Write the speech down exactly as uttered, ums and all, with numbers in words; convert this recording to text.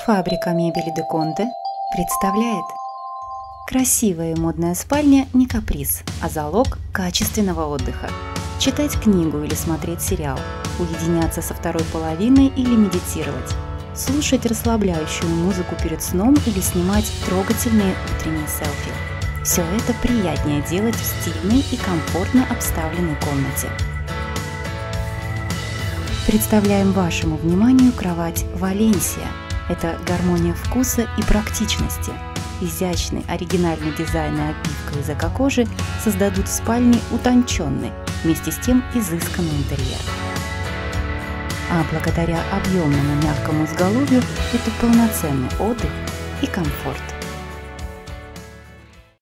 Фабрика мебели Деконте представляет. Красивая и модная спальня не каприз, а залог качественного отдыха. Читать книгу или смотреть сериал, уединяться со второй половиной или медитировать, слушать расслабляющую музыку перед сном или снимать трогательные утренние селфи. Все это приятнее делать в стильной и комфортно обставленной комнате. Представляем вашему вниманию кровать Валенсия. Это гармония вкуса и практичности. Изящный оригинальный дизайн и обивка из эко-кожи создадут в спальне утонченный, вместе с тем изысканный интерьер. А благодаря объемному мягкому изголовью это полноценный отдых и комфорт.